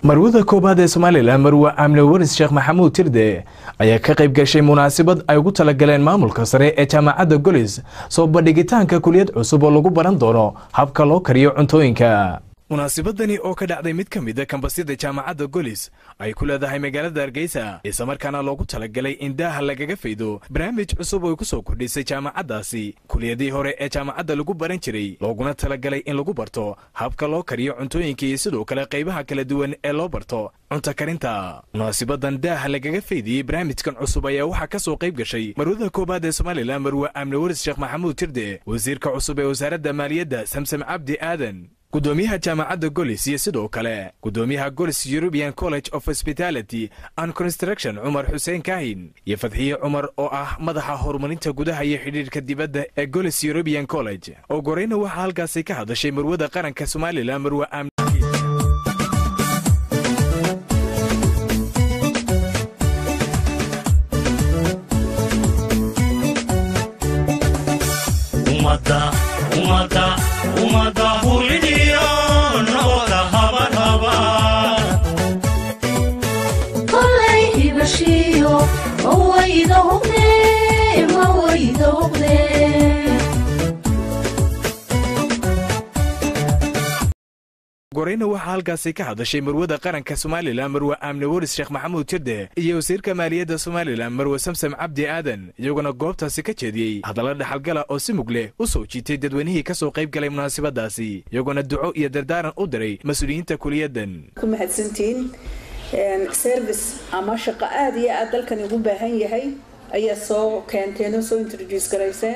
marwada koobaad ee Soomaaliland marwa Amne Waris Sheekh Maxamuud Tirde ayaa ka qayb gashay munaasabad ay ugu tala galeen maamulka sare ee jaamacadda Golis soo bandhigitaanka kuliyad cusub oo lagu baran doono habka loo kariyo cuntooyinka. munaasabadani oo ka dhacday mid ka mid ah kambasyada jaamacadda Golis ay ku leedahay magaalada Hargeysa isla markaana loogu tala galay in daaha lagaga faydo barnaamij cusub oo ku soo kordhisay jaamacaddaasi kuliyadii hore ee jaamacadda lagu baran jiray looguna tala galay in lagu barto habka loo kariyo cuntooyinka iyo sidoo kale qaybaha kala duwan ee loo barto cunto karinta. munaasabadan daaha lagaga faydiyay barnaamijkan cusub ayaa waxaa ka soo qayb gashay marwada koobaad ee Soomaaliland marwa Amne Waris Sheekh Maxamuud Tirde, wasiirka cusub ee wasaaradda maaliyadda Samsam Cabdi Aadan, gudoomiyaha jaamacadda Golis iyo sidoo kale gudoomiyaha Golis European College of Hospitality and Construction Umar Hussein Kahin iyo Fadhiye Umar oo ah madaxa horumarinta gudaha iyo xiriirka dibadda ee Golis European College. oo goreyna waxa halkaas ka hadashay marwada qaranka Soomaaliland marwa Amne goreyna waxa halkaas ka hadashay marwada qaranka Soomaaliland marwa Amne Waris Sheekh Maxamuud Tirde iyo wasiirka maaliyadda Soomaaliland marwa Samsam Cabdi Aadan, iyaguna goobtaasi ka jeediyay hadallo dhaxalgala oo si mugle u soo jiitay dadweynihii ka soo qayb galay munaasabadaasi, iyaguna duco iyo dardaaran u diray mas'uuliyiinta kuliyadan. ku mahadsantiin service ama shaqo aad iyo aad dalkan ugu baahan yahay ayaa soo keenteen oo soo introduce garayseen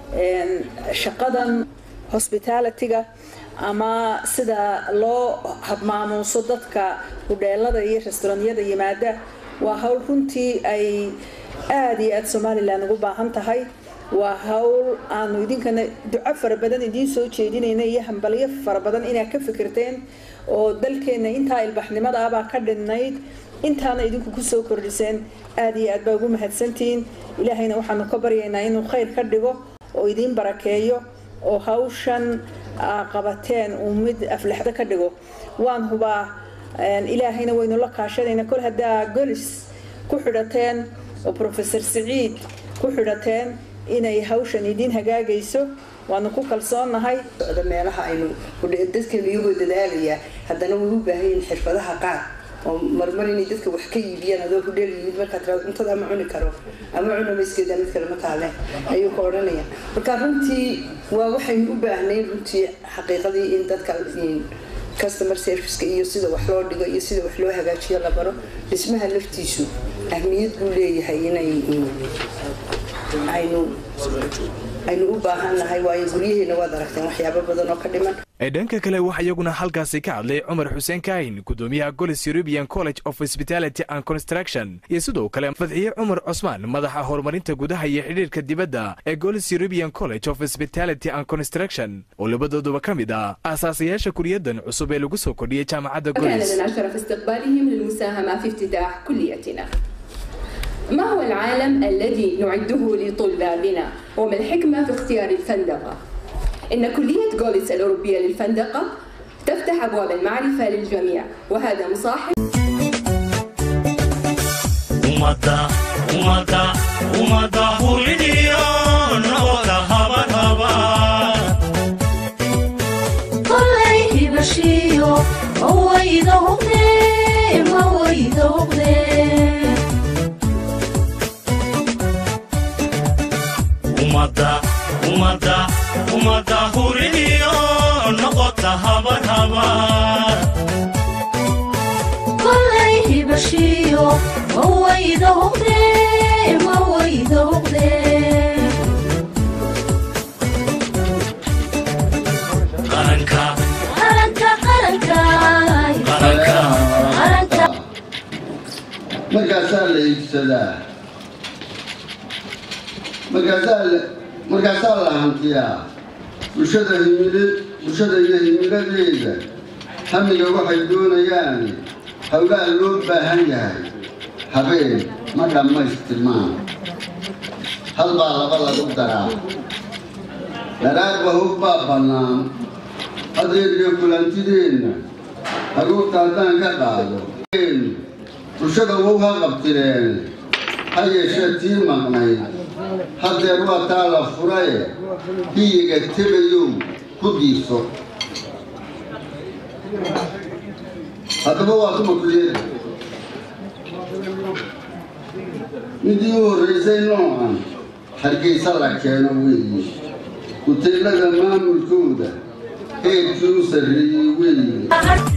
shaqadan hospitality-ga ama sida loo habmaamuuso dadka hudheelada iyo restaurant-yada yimaada. waa hawl runtii ay aad iyo aad Soomaaliland ugu baahan tahay. waa hawl aanu idinkana duco fara badan idiin soo jeedinayna iyo hambalyo fara badan inaad ka fikirteen oo dalkeena intaa ilbaxnimada ah baa ka dhinnayd intaana idinku ku soo kordhiseen. aad iyo aad baa ugu mahadsantiin. ilaahayna waxaanu ka baryaynaa inuu khayr ka dhigo oo idiin barakeeyo oo hawshan qabateen uu mid aflaxda ka dhigo. waan hubaa ilaahayna waynu la kaashanaynaa kol hadaa Golis ku xidhateen oo Professor Saciid ku xidhateen inay hawshan idiin hagaagayso. waanu ku kalsoonahay meelaha aynu dadka iyagoo dadaalaya haddana way u baahan yihiin xirfadaha qaar oo marmar inay dadka wax ka iibiyaan adoo ku dheeliyid marka tiraado cuntada ma cuni karo ama cuna maskeeda mid kale ma taale ayuu ku oranaya. marka runtii waa waxaynu u baahnay runtii xaqiiqadii in dadka customer service iyo sida wax loo dhigo iyo sida wax loo hagaajiyo la baro. dhismaha laftiisu ahmiyad u leeyahay inay aynu u baahannahay waayo guryaheena waad aragteen waxyaabo badan oo ka dhiman. dhanka kale waxa iyaguna halkaasi ka hadlay Umar Hussein Kahin, gudoomiyaha Golis European College of Hospitality and Construction iyo sidoo kale Fadhiye Umar Cusmaan, madaxa horumarinta gudaha iyo xiriirka dibadda ee Golis European College of Hospitality and Construction oo labadooduba ka mid ah aasaasiyaasha kuliyadan cusub ee lagu soo kordhiyay jaamacadda Golis. كان نشرف استقبالهم للمساهمة في افتتاح كليتنا. ما هو العالم الذي نعده لطلابنا وما الحكمة في اختيار الفندقة؟ إن كلية غوليس الأوروبية للفندقة تفتح أبواب المعرفة للجميع وهذا مصاحب markaasaa la hantiyaa bulshada iyo himiladeeda hamiga waxay doonayaan hawlaha loo baahan yahay habeen ma dhammaystirmaan hal baa laba lagu daraa daraarba hog baa bannaan adeer iyo kulantideenna haruurta haddaan ka qaado bulshada wowha qabtireen ha yeeshee tii maqnayd haddeer waa taa la furaye hiyiga tebayow ku diirso haddaba waa tuma kuliyadda midii u horraysay noocan hargeysa la keeno weeye huteelada maamulkooda heerkii u sarreeyey weeye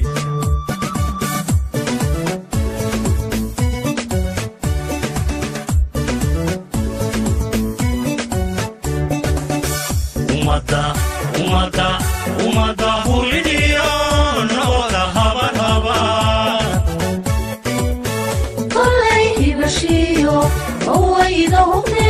umada huridiyo nooda haban haban kolay hibashiyo mawayda huqne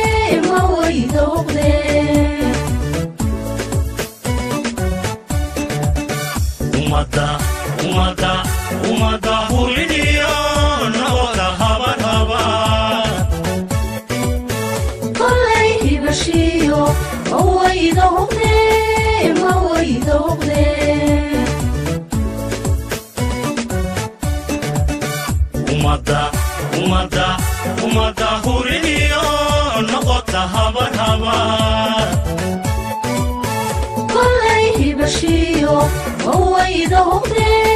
umada huridiyo nooda haban haban kolay hibashiyo mawayda huqne umada huridiyo noqota haban haban kolay hibashiyo mawayda huqne